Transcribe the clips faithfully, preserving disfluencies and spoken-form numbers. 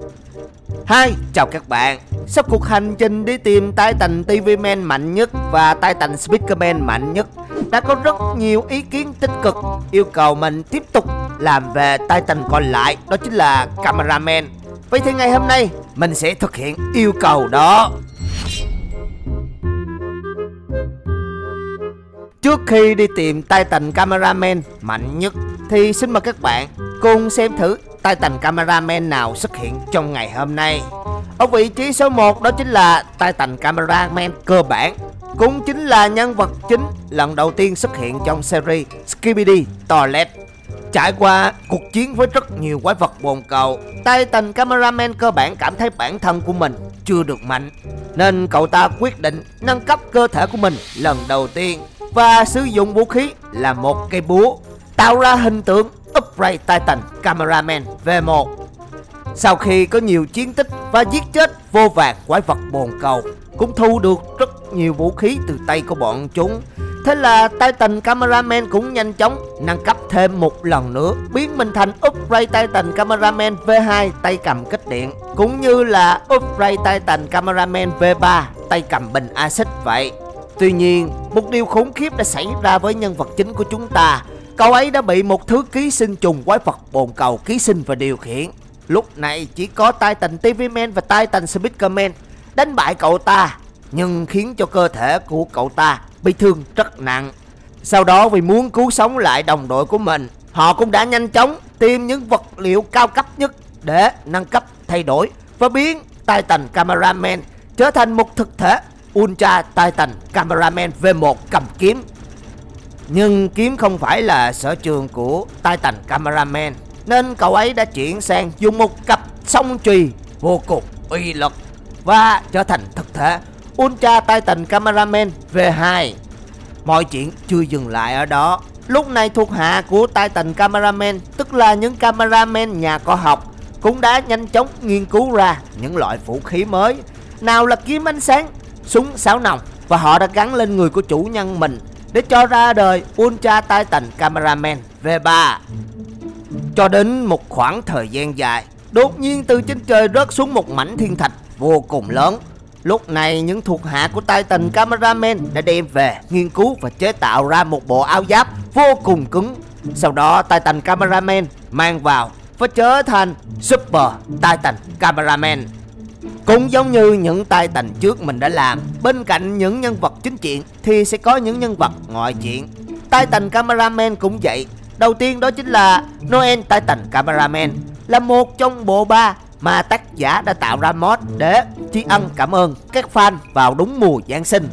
Hi, chào các bạn. Sau cuộc hành trình đi tìm Titan ti vi Man mạnh nhất và Titan Speakerman mạnh nhất, đã có rất nhiều ý kiến tích cực yêu cầu mình tiếp tục làm về Titan còn lại, đó chính là Cameraman. Vậy thì ngày hôm nay mình sẽ thực hiện yêu cầu đó. Trước khi đi tìm Titan Cameraman mạnh nhất thì xin mời các bạn cùng xem thử Titan Cameraman nào xuất hiện trong ngày hôm nay. Ở vị trí số một đó chính là Titan Cameraman cơ bản, cũng chính là nhân vật chính lần đầu tiên xuất hiện trong series Skibidi Toilet. Trải qua cuộc chiến với rất nhiều quái vật bồn cầu, Titan Cameraman cơ bản cảm thấy bản thân của mình chưa được mạnh, nên cậu ta quyết định nâng cấp cơ thể của mình lần đầu tiên và sử dụng vũ khí là một cây búa, tạo ra hình tượng Upgrade Titan Cameraman V một. Sau khi có nhiều chiến tích và giết chết vô vàn quái vật bồn cầu, cũng thu được rất nhiều vũ khí từ tay của bọn chúng, thế là Titan Cameraman cũng nhanh chóng nâng cấp thêm một lần nữa, biến mình thành Upgrade Titan Cameraman V hai tay cầm kích điện, cũng như là Upgrade Titan Cameraman V ba tay cầm bình axit vậy. Tuy nhiên, một điều khủng khiếp đã xảy ra với nhân vật chính của chúng ta. Cậu ấy đã bị một thứ ký sinh trùng quái vật bồn cầu ký sinh và điều khiển. Lúc này chỉ có Titan ti vi Man và Titan Speakerman đánh bại cậu ta, nhưng khiến cho cơ thể của cậu ta bị thương rất nặng. Sau đó vì muốn cứu sống lại đồng đội của mình, họ cũng đã nhanh chóng tìm những vật liệu cao cấp nhất để nâng cấp thay đổi và biến Titan Cameraman trở thành một thực thể Ultra Titan Cameraman V một cầm kiếm. Nhưng kiếm không phải là sở trường của Titan Cameraman, nên cậu ấy đã chuyển sang dùng một cặp song chùy vô cùng uy lực và trở thành thực thể Ultra Titan Cameraman V hai. Mọi chuyện chưa dừng lại ở đó. Lúc này thuộc hạ của Titan Cameraman, tức là những cameraman nhà khoa học, cũng đã nhanh chóng nghiên cứu ra những loại vũ khí mới, nào là kiếm ánh sáng, súng sáo nòng, và họ đã gắn lên người của chủ nhân mình để cho ra đời Ultra Titan Cameraman V ba. Cho đến một khoảng thời gian dài, đột nhiên từ trên trời rớt xuống một mảnh thiên thạch vô cùng lớn. Lúc này những thuộc hạ của Titan Cameraman đã đem về nghiên cứu và chế tạo ra một bộ áo giáp vô cùng cứng. Sau đó Titan Cameraman mang vào và trở thành Super Titan Cameraman. Cũng giống như những Titan trước mình đã làm, bên cạnh những nhân vật chính truyện thì sẽ có những nhân vật ngoại truyện. Titan Cameraman cũng vậy. Đầu tiên đó chính là Noel Titan Cameraman, là một trong bộ ba mà tác giả đã tạo ra mod để tri ân cảm ơn các fan vào đúng mùa Giáng sinh.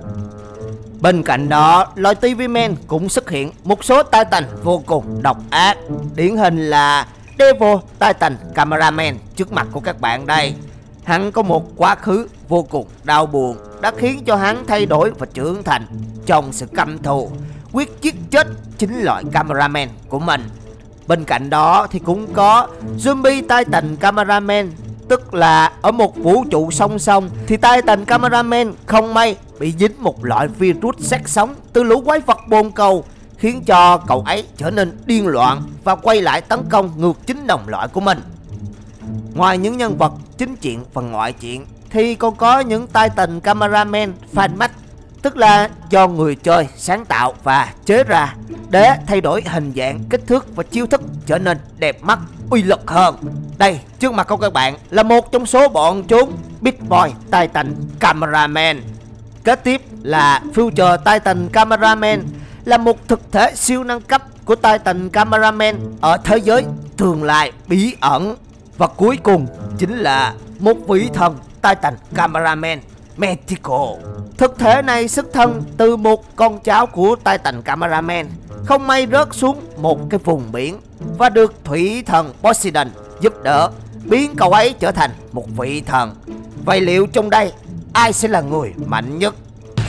Bên cạnh đó, loài ti vi Man cũng xuất hiện một số Titan vô cùng độc ác. Điển hình là Devil Titan Cameraman trước mặt của các bạn đây. Hắn có một quá khứ vô cùng đau buồn đã khiến cho hắn thay đổi và trưởng thành trong sự căm thù, quyết giết chết chính loại cameraman của mình. Bên cạnh đó thì cũng có Zombie Titan Cameraman, tức là ở một vũ trụ song song thì Titan Cameraman không may bị dính một loại virus sát sống từ lũ quái vật bồn cầu, khiến cho cậu ấy trở nên điên loạn và quay lại tấn công ngược chính đồng loại của mình. Ngoài những nhân vật chính truyện và ngoại truyện thì còn có những Titan Cameraman fanmade, tức là do người chơi sáng tạo và chế ra để thay đổi hình dạng, kích thước và chiêu thức trở nên đẹp mắt, uy lực hơn. Đây, trước mặt của các bạn là một trong số bọn chúng, Big Boy Titan Cameraman. Kế tiếp là Future Titan Cameraman, là một thực thể siêu nâng cấp của Titan Cameraman ở thế giới tương lai bí ẩn. Và cuối cùng chính là một vị thần Titan Cameraman Metico. Thực thể này xuất thân từ một con cháu của Titan Cameraman, không may rớt xuống một cái vùng biển và được thủy thần Poseidon giúp đỡ, biến cậu ấy trở thành một vị thần. Vậy liệu trong đây ai sẽ là người mạnh nhất?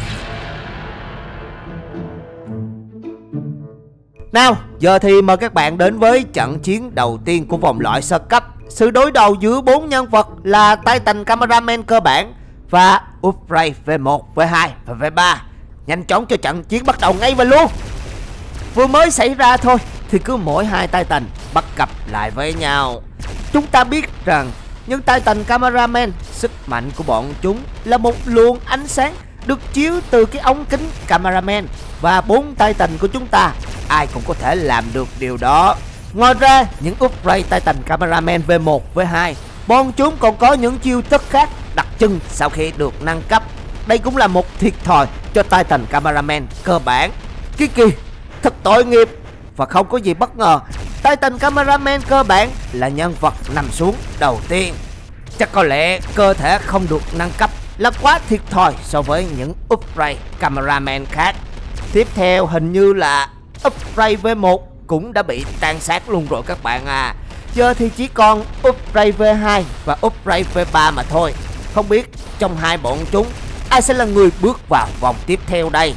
Nào, giờ thì mời các bạn đến với trận chiến đầu tiên của vòng loại sơ cấp. Sự đối đầu giữa bốn nhân vật là Titan Cameraman cơ bản và Upgrade V một, V hai và V ba. Nhanh chóng cho trận chiến bắt đầu ngay và luôn. Vừa mới xảy ra thôi thì cứ mỗi hai Titan bắt cặp lại với nhau. Chúng ta biết rằng những Titan Cameraman, sức mạnh của bọn chúng là một luồng ánh sáng được chiếu từ cái ống kính Cameraman, và bốn Titan của chúng ta ai cũng có thể làm được điều đó. Ngoài ra, những upgrade Titan Cameraman V một, V hai, bọn chúng còn có những chiêu thức khác đặc trưng sau khi được nâng cấp. Đây cũng là một thiệt thòi cho Titan Cameraman cơ bản. Kiki, thật tội nghiệp. Và không có gì bất ngờ, Titan Cameraman cơ bản là nhân vật nằm xuống đầu tiên. Chắc có lẽ cơ thể không được nâng cấp là quá thiệt thòi so với những upgrade Cameraman khác. Tiếp theo hình như là upgrade V một cũng đã bị tan xác luôn rồi các bạn à. Giờ thì chỉ còn upgrade V hai và upgrade V ba mà thôi. Không biết trong hai bọn chúng ai sẽ là người bước vào vòng tiếp theo đây.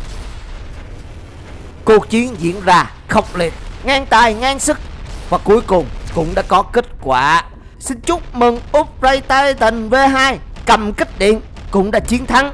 Cuộc chiến diễn ra khốc liệt, ngang tài ngang sức, và cuối cùng cũng đã có kết quả. Xin chúc mừng upgrade Titan V hai cầm kích điện cũng đã chiến thắng.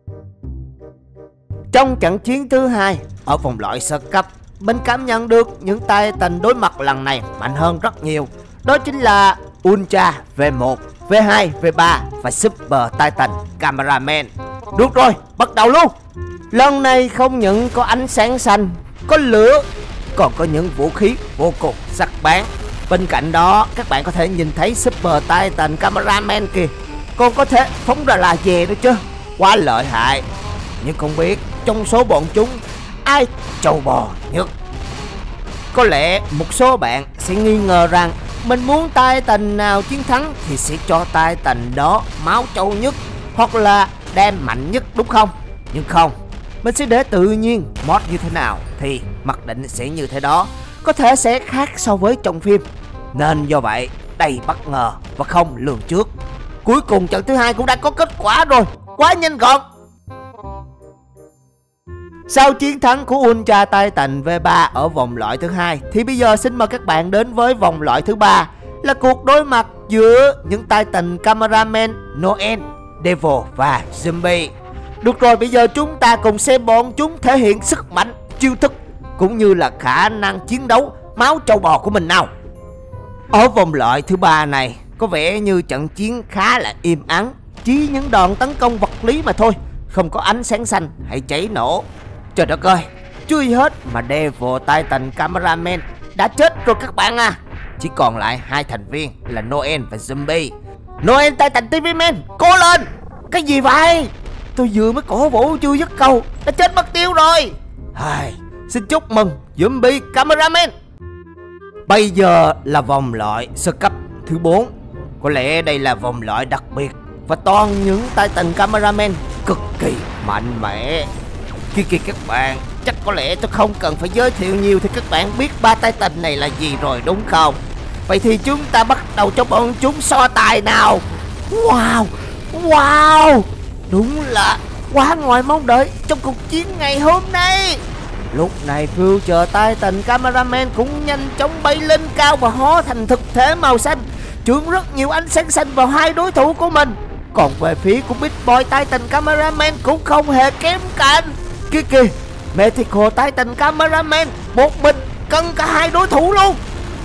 Trong trận chiến thứ hai ở vòng loại sơ cấp, mình cảm nhận được những Titan đối mặt lần này mạnh hơn rất nhiều. Đó chính là Ultra V một, V hai, V ba và Super Titan Cameraman. Được rồi, bắt đầu luôn. Lần này không những có ánh sáng xanh, có lửa, còn có những vũ khí vô cùng sắc bén. Bên cạnh đó, các bạn có thể nhìn thấy Super Titan Cameraman kìa, còn có thể phóng ra là về nữa chứ. Quá lợi hại. Nhưng không biết trong số bọn chúng ai trâu bò nhất. Có lẽ một số bạn sẽ nghi ngờ rằng mình muốn Titan nào chiến thắng thì sẽ cho Titan đó máu trâu nhất, hoặc là đem mạnh nhất, đúng không? Nhưng không, mình sẽ để tự nhiên, mod như thế nào thì mặc định sẽ như thế đó. Có thể sẽ khác so với trong phim. Nên do vậy đầy bất ngờ và không lường trước. Cuối cùng trận thứ hai cũng đã có kết quả rồi, quá nhanh gọn. Sau chiến thắng của Ultra Titan V ba ở vòng loại thứ hai, thì bây giờ xin mời các bạn đến với vòng loại thứ ba, là cuộc đối mặt giữa những Titan Cameraman Noel, Devil và Zombie. Được rồi, bây giờ chúng ta cùng xem bọn chúng thể hiện sức mạnh, chiêu thức cũng như là khả năng chiến đấu máu trâu bò của mình nào. Ở vòng loại thứ ba này, có vẻ như trận chiến khá là im ắng, chỉ những đòn tấn công vật lý mà thôi, không có ánh sáng xanh hay cháy nổ. Trời đất ơi, chưa hết mà Devil Titan Cameraman đã chết rồi các bạn à. Chỉ còn lại hai thành viên là Noel và Zombie. Noel Titan ti vi Man, cố lên. Cái gì vậy? Tôi vừa mới cổ vũ chưa dứt câu đã chết mất tiêu rồi. Ai, xin chúc mừng Zombie Cameraman. Bây giờ là vòng loại sơ cấp thứ bốn. Có lẽ đây là vòng loại đặc biệt và toàn những Titan Cameraman cực kỳ mạnh mẽ. Kìa kìa các bạn, chắc có lẽ tôi không cần phải giới thiệu nhiều thì các bạn biết ba Titan này là gì rồi đúng không? Vậy thì chúng ta bắt đầu cho bọn chúng so tài nào. Wow, wow, đúng là quá ngoài mong đợi trong cuộc chiến ngày hôm nay. Lúc này Future Titan Cameraman cũng nhanh chóng bay lên cao và hóa thành thực thể màu xanh, chưởng rất nhiều ánh sáng xanh vào hai đối thủ của mình. Còn về phía của Big Boy Titan Cameraman cũng không hề kém cạnh. Kìa kìa, Mythical Titan Cameraman một mình cân cả hai đối thủ luôn.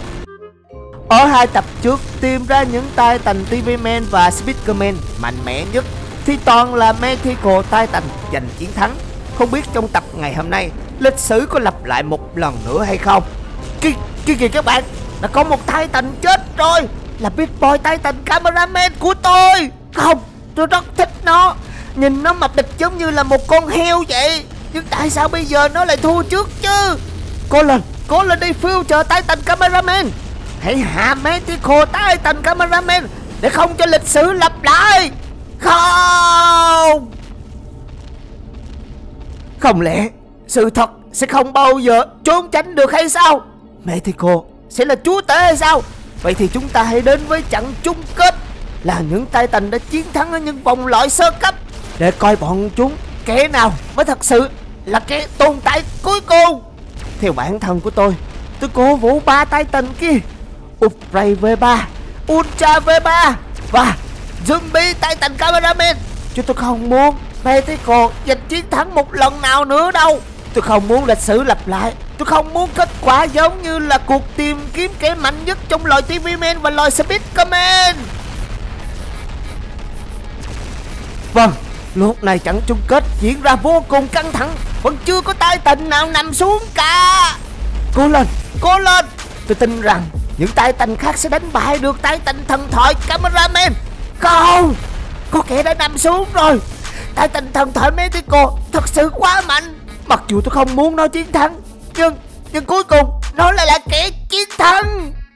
Ở hai tập trước tìm ra những Titan ti vi Man và Speakerman mạnh mẽ nhất thì toàn là Mythical Titan giành chiến thắng. Không biết trong tập ngày hôm nay lịch sử có lặp lại một lần nữa hay không. Kìa kìa kìa các bạn, đã có một Titan chết rồi, là Big Boy Titan Cameraman của tôi. Không, tôi rất thích nó. Nhìn nó mập địch giống như là một con heo vậy. Nhưng tại sao bây giờ nó lại thua trước chứ? Cố lên, cố lên đi Future Titan Cameraman. Hãy hạ Mythical Titan Cameraman để không cho lịch sử lặp lại. Không, không lẽ sự thật sẽ không bao giờ trốn tránh được hay sao? Mythical sẽ là chúa tể hay sao? Vậy thì chúng ta hãy đến với trận chung kết, là những Titan đã chiến thắng ở những vòng loại sơ cấp, để coi bọn chúng kẻ nào mới thật sự là kẻ tồn tại cuối cùng. Theo bản thân của tôi, tôi cố vũ ba Titan kia, Upgrade V ba, Ultra V ba và Zombie Titan Cameraman, chứ tôi không muốn Mythical giành chiến thắng một lần nào nữa đâu. Tôi không muốn lịch sử lặp lại. Tôi không muốn kết quả giống như là cuộc tìm kiếm kẻ mạnh nhất trong loài ti vi Man và loài Speakerman. Lúc này trận chung kết diễn ra vô cùng căng thẳng, vẫn chưa có Titan nào nằm xuống cả. Cố lên, cố lên. Tôi tin rằng những Titan khác sẽ đánh bại được Titan thần thoại Cameraman. Không, có kẻ đã nằm xuống rồi. Titan thần thoại Mythical thật sự quá mạnh. Mặc dù tôi không muốn nó chiến thắng, nhưng nhưng cuối cùng nó lại là kẻ chiến thắng.